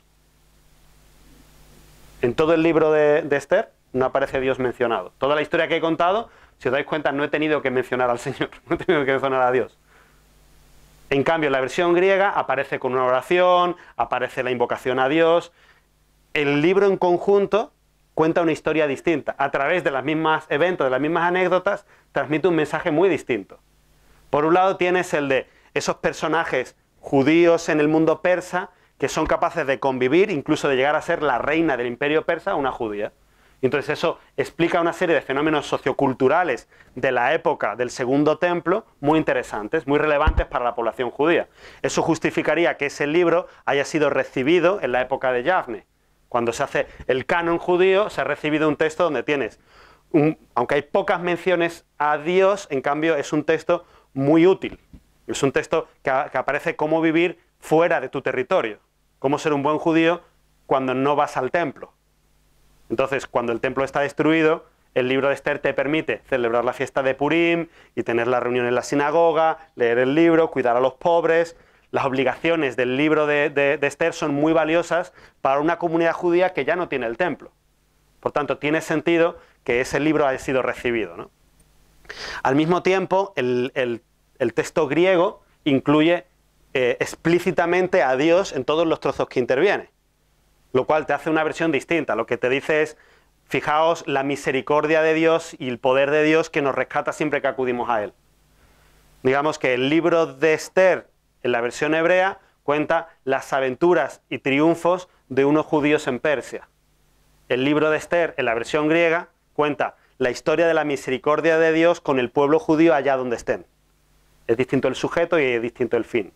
En todo el libro de, de Esther no aparece Dios mencionado. Toda la historia que he contado, si os dais cuenta, no he tenido que mencionar al Señor, no he tenido que mencionar a Dios. En cambio, en la versión griega aparece con una oración, aparece la invocación a Dios. El libro en conjunto cuenta una historia distinta. A través de los mismos eventos, de las mismas anécdotas, transmite un mensaje muy distinto. Por un lado tienes el de esos personajes judíos en el mundo persa que son capaces de convivir, incluso de llegar a ser la reina del imperio persa, una judía. Entonces eso explica una serie de fenómenos socioculturales de la época del Segundo Templo muy interesantes, muy relevantes para la población judía. Eso justificaría que ese libro haya sido recibido en la época de Yavne. Cuando se hace el canon judío, se ha recibido un texto donde tienes, un, aunque hay pocas menciones a Dios, en cambio es un texto muy útil. Es un texto que, que aparece cómo vivir fuera de tu territorio, cómo ser un buen judío cuando no vas al templo. Entonces, cuando el templo está destruido, el libro de Esther te permite celebrar la fiesta de Purim y tener la reunión en la sinagoga, leer el libro, cuidar a los pobres. Las obligaciones del libro de, de, de Esther son muy valiosas para una comunidad judía que ya no tiene el templo. Por tanto, tiene sentido que ese libro haya sido recibido, ¿no? Al mismo tiempo, el, el, el texto griego incluye eh, explícitamente a Dios en todos los trozos que interviene, lo cual te hace una versión distinta. Lo que te dice es, fijaos la misericordia de Dios y el poder de Dios que nos rescata siempre que acudimos a Él. Digamos que el libro de Esther, en la versión hebrea, cuenta las aventuras y triunfos de unos judíos en Persia. El libro de Esther, en la versión griega, cuenta la historia de la misericordia de Dios con el pueblo judío allá donde estén. Es distinto el sujeto y es distinto el fin.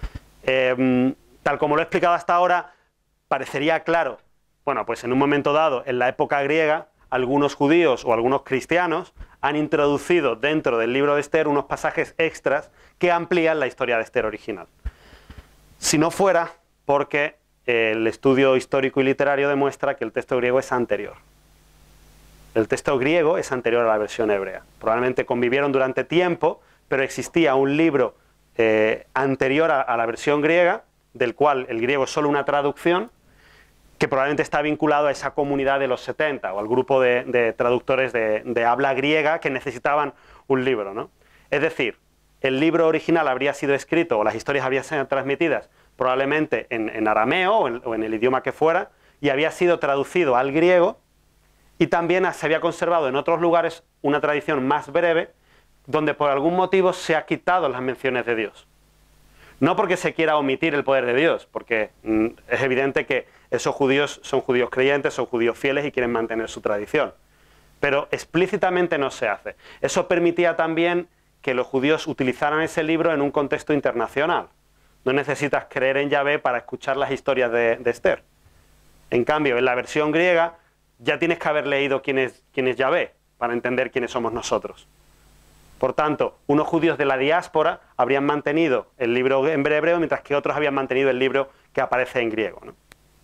Eh, tal como lo he explicado hasta ahora, parecería claro, bueno, pues en un momento dado, en la época griega, algunos judíos o algunos cristianos han introducido dentro del libro de Esther unos pasajes extras que amplían la historia de Esther original. Si no fuera porque el estudio histórico y literario demuestra que el texto griego es anterior. El texto griego es anterior a la versión hebrea. Probablemente convivieron durante tiempo, pero existía un libro eh, anterior a, a la versión griega, del cual el griego es solo una traducción, que probablemente está vinculado a esa comunidad de los setenta, o al grupo de, de traductores de, de habla griega que necesitaban un libro, ¿no? Es decir, el libro original habría sido escrito, o las historias habrían sido transmitidas, probablemente en, en arameo, o en, o en el idioma que fuera, y había sido traducido al griego, Y también se había conservado en otros lugares una tradición más breve, donde por algún motivo se ha quitado las menciones de Dios. No porque se quiera omitir el poder de Dios, porque mm, es evidente que esos judíos son judíos creyentes, son judíos fieles y quieren mantener su tradición. Pero explícitamente no se hace. Eso permitía también que los judíos utilizaran ese libro en un contexto internacional. No necesitas creer en Yahvé para escuchar las historias de, de Esther. En cambio, en la versión griega ya tienes que haber leído quién es, quién es Yahvé para entender quiénes somos nosotros. Por tanto, unos judíos de la diáspora habrían mantenido el libro en hebreo, mientras que otros habían mantenido el libro que aparece en griego, ¿no?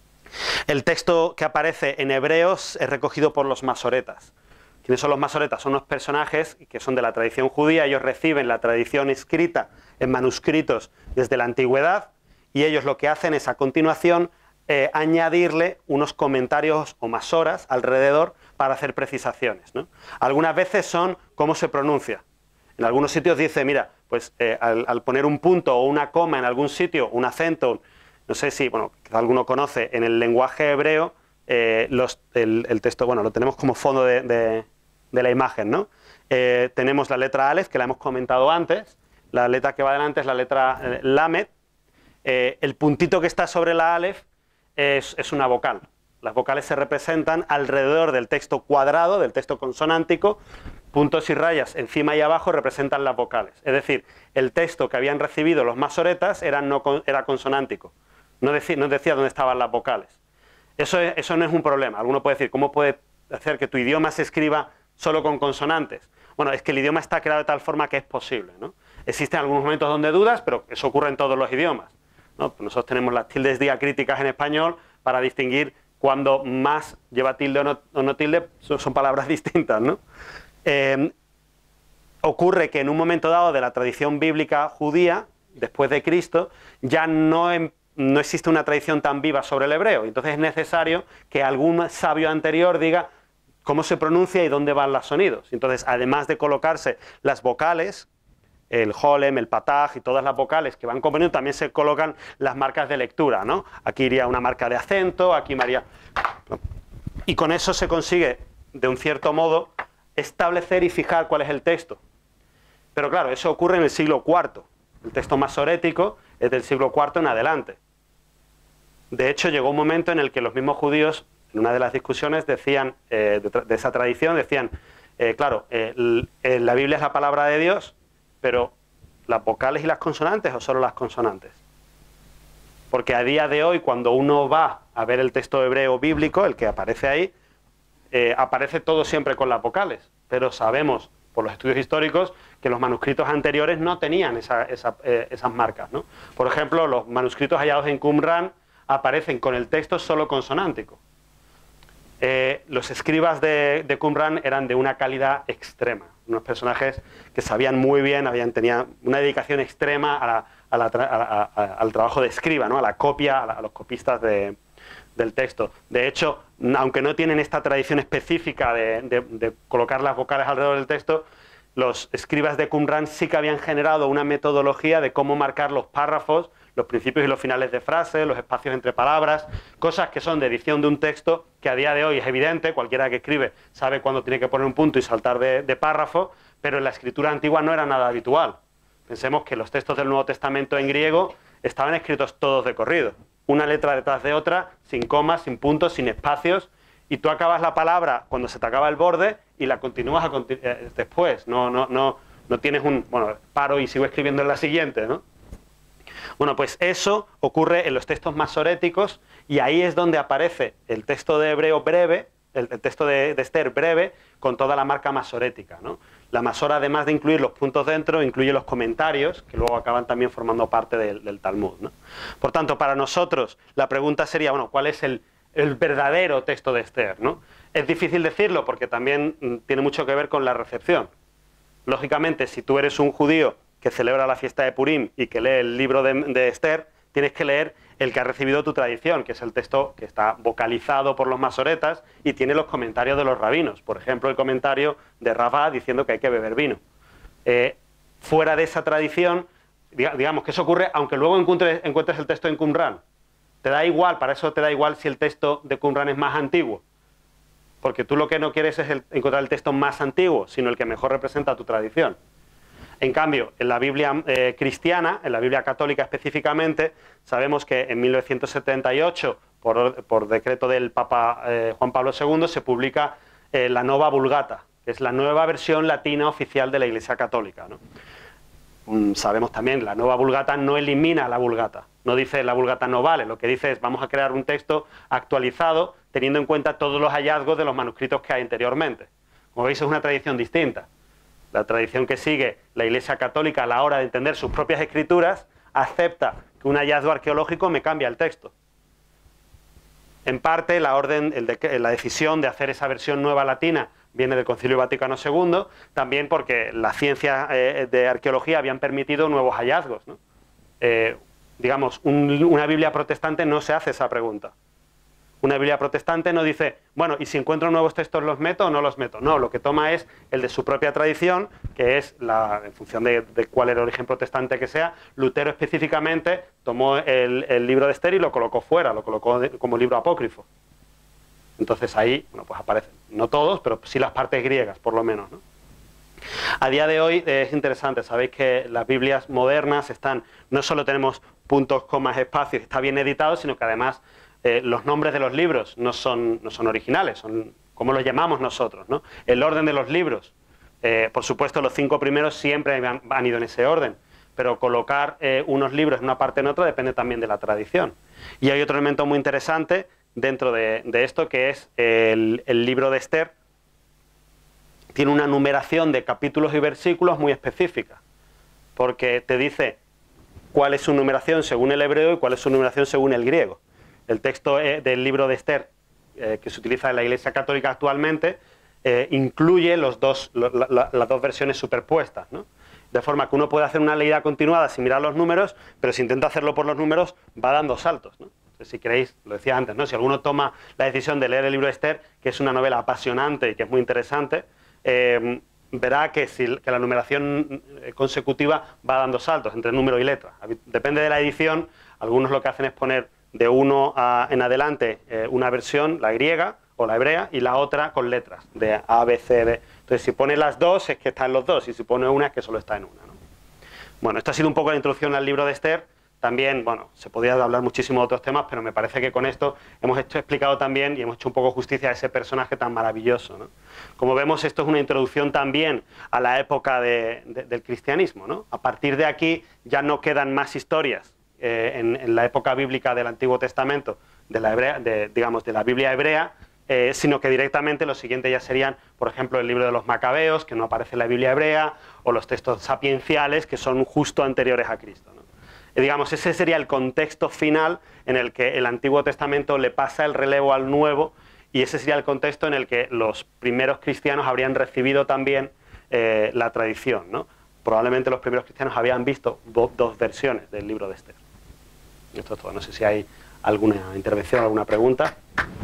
El texto que aparece en hebreo es recogido por los masoretas. ¿Quiénes son los masoretas? Son unos personajes que son de la tradición judía. Ellos reciben la tradición escrita en manuscritos desde la antigüedad, y ellos lo que hacen es, a continuación, eh, añadirle unos comentarios o masoras alrededor para hacer precisaciones, ¿no? Algunas veces son cómo se pronuncia. En algunos sitios dice, mira, pues eh, al, al poner un punto o una coma en algún sitio, un acento, no sé si, bueno, quizá alguno conoce, en el lenguaje hebreo, eh, los, el, el texto, bueno, lo tenemos como fondo de, de, de la imagen, ¿no? Eh, tenemos la letra Aleph, que la hemos comentado antes, la letra que va adelante es la letra eh, Lamed, eh, el puntito que está sobre la Aleph es, es una vocal. Las vocales se representan alrededor del texto cuadrado, del texto consonántico. Puntos y rayas encima y abajo representan las vocales. Es decir, el texto que habían recibido los masoretas era, no, era consonántico. No decía, no decía dónde estaban las vocales. Eso, es, eso no es un problema. Alguno puede decir, ¿cómo puede hacer que tu idioma se escriba solo con consonantes? Bueno, es que el idioma está creado de tal forma que es posible, ¿no? Existen algunos momentos donde dudas, pero eso ocurre en todos los idiomas, ¿no? Nosotros tenemos las tildes diacríticas en español para distinguir cuando más lleva tilde o no, o no tilde, son, son palabras distintas, ¿no? Eh, ocurre que en un momento dado de la tradición bíblica judía, después de Cristo, ya no, en, no existe una tradición tan viva sobre el hebreo. Entonces es necesario que algún sabio anterior diga cómo se pronuncia y dónde van los sonidos. Entonces, además de colocarse las vocales, el holem, el pataj y todas las vocales que van componiendo, también se colocan las marcas de lectura, ¿no? Aquí iría una marca de acento, aquí María... Y con eso se consigue, de un cierto modo, establecer y fijar cuál es el texto. Pero claro, eso ocurre en el siglo cuarto. El texto masorético es del siglo cuarto en adelante. De hecho, llegó un momento en el que los mismos judíos, en una de las discusiones, decían, eh, de, de esa tradición, decían, eh, claro, eh, l, la Biblia es la palabra de Dios, pero ¿las vocales y las consonantes o solo las consonantes? Porque a día de hoy, cuando uno va a ver el texto hebreo bíblico, el que aparece ahí, eh, aparece todo siempre con las vocales, pero sabemos por los estudios históricos que los manuscritos anteriores no tenían esa, esa, eh, esas marcas, ¿no? Por ejemplo, los manuscritos hallados en Qumran aparecen con el texto solo consonántico. Eh, los escribas de, de Qumran eran de una calidad extrema, unos personajes que sabían muy bien, habían, tenían una dedicación extrema a la, a la, a, a, al trabajo de escriba, ¿no? A la copia, a, la, a los copistas de, del texto. De hecho, aunque no tienen esta tradición específica de, de, de colocar las vocales alrededor del texto, los escribas de Qumran sí que habían generado una metodología de cómo marcar los párrafos, los principios y los finales de frase, los espacios entre palabras, cosas que son de edición de un texto que a día de hoy es evidente, cualquiera que escribe sabe cuándo tiene que poner un punto y saltar de, de párrafo, pero en la escritura antigua no era nada habitual. Pensemos que los textos del Nuevo Testamento en griego estaban escritos todos de corrido, una letra detrás de otra, sin comas, sin puntos, sin espacios, y tú acabas la palabra cuando se te acaba el borde y la continúas a continu eh, después, no, no, no, no tienes un, bueno, paro y sigo escribiendo en la siguiente, ¿no? Bueno, pues eso ocurre en los textos masoréticos, y ahí es donde aparece el texto de hebreo breve, el, el texto de, de Esther breve, con toda la marca masorética, ¿no? La masora, además de incluir los puntos dentro, incluye los comentarios, que luego acaban también formando parte del, del Talmud, ¿no? Por tanto, para nosotros, la pregunta sería, bueno, ¿cuál es el, el verdadero texto de Esther, ¿no? Es difícil decirlo porque también mm, tiene mucho que ver con la recepción. Lógicamente, si tú eres un judío que celebra la fiesta de Purim y que lee el libro de, de Esther, tienes que leer el que ha recibido tu tradición, que es el texto que está vocalizado por los masoretas y tiene los comentarios de los rabinos. Por ejemplo, el comentario de Rabá diciendo que hay que beber vino. Eh, fuera de esa tradición, digamos que eso ocurre aunque luego encuentres, encuentres el texto en Qumran. Te da igual, para eso te da igual si el texto de Qumran es más antiguo. porque tú lo que no quieres es el, encontrar el texto más antiguo, sino el que mejor representa tu tradición. En cambio, en la Biblia eh, cristiana, en la Biblia católica específicamente, sabemos que en mil novecientos setenta y ocho, por, por decreto del Papa eh, Juan Pablo segundo, se publica eh, la Nova Vulgata, que es la nueva versión latina oficial de la Iglesia Católica, ¿no? Mm, sabemos también, la Nova Vulgata no elimina la Vulgata, no dice la Vulgata no vale, lo que dice es vamos a crear un texto actualizado teniendo en cuenta todos los hallazgos de los manuscritos que hay anteriormente. Como veis, es una tradición distinta. La tradición que sigue la Iglesia Católica a la hora de entender sus propias escrituras acepta que un hallazgo arqueológico me cambia el texto. En parte, la, orden, el de, la decisión de hacer esa versión nueva latina viene del Concilio Vaticano segundo, también porque la ciencia eh, de arqueología habían permitido nuevos hallazgos, ¿no? Eh, digamos, un, una Biblia protestante no se hace esa pregunta. Una Biblia protestante no dice, bueno, ¿y si encuentro nuevos textos los meto o no los meto? No, lo que toma es el de su propia tradición, que es, la, en función de, de cuál era el origen protestante que sea, Lutero específicamente tomó el, el libro de Esther y lo colocó fuera, lo colocó de, como libro apócrifo. Entonces ahí, bueno, pues aparecen, no todos, pero sí las partes griegas, por lo menos, ¿no? A día de hoy es interesante, sabéis que las Biblias modernas están, no solo tenemos puntos, comas, espacios, está bien editado, sino que además eh, los nombres de los libros no son, no son originales, son como los llamamos nosotros, ¿no? El orden de los libros, eh, por supuesto los cinco primeros siempre han, han ido en ese orden, pero colocar eh, unos libros en una parte en otra depende también de la tradición. Y hay otro elemento muy interesante dentro de, de esto, que es el, el libro de Esther. Tiene una numeración de capítulos y versículos muy específica, porque te dice cuál es su numeración según el hebreo y cuál es su numeración según el griego. El texto eh, del libro de Esther, eh, que se utiliza en la Iglesia Católica actualmente, eh, incluye los dos, lo, la, las dos versiones superpuestas, ¿no? De forma que uno puede hacer una leída continuada sin mirar los números, pero si intenta hacerlo por los números va dando saltos, ¿no? Si queréis, lo decía antes, ¿no? Si alguno toma la decisión de leer el libro de Esther, que es una novela apasionante y que es muy interesante, eh, verá que, si, que la numeración consecutiva va dando saltos entre número y letra. Depende de la edición, algunos lo que hacen es poner de uno a, en adelante eh, una versión, la griega o la hebrea, y la otra con letras, de A, B, C, D. Entonces, si pone las dos es que está en los dos, y si pone una es que solo está en una, ¿no? Bueno, esto ha sido un poco la introducción al libro de Esther. También, bueno, se podría hablar muchísimo de otros temas, pero me parece que con esto hemos hecho, explicado también y hemos hecho un poco justicia a ese personaje tan maravilloso, ¿no? Como vemos, esto es una introducción también a la época de, de, del cristianismo, ¿no? A partir de aquí ya no quedan más historias eh, en, en la época bíblica del Antiguo Testamento, de la, hebrea, de, digamos, de la Biblia hebrea, eh, sino que directamente los siguientes ya serían, por ejemplo, el libro de los Macabeos, que no aparece en la Biblia hebrea, o los textos sapienciales, que son justo anteriores a Cristo, ¿no? Digamos, ese sería el contexto final en el que el Antiguo Testamento le pasa el relevo al Nuevo, y ese sería el contexto en el que los primeros cristianos habrían recibido también eh, la tradición, ¿no? Probablemente los primeros cristianos habían visto do, dos versiones del libro de Esther. Esto es todo. No sé si hay alguna intervención, alguna pregunta.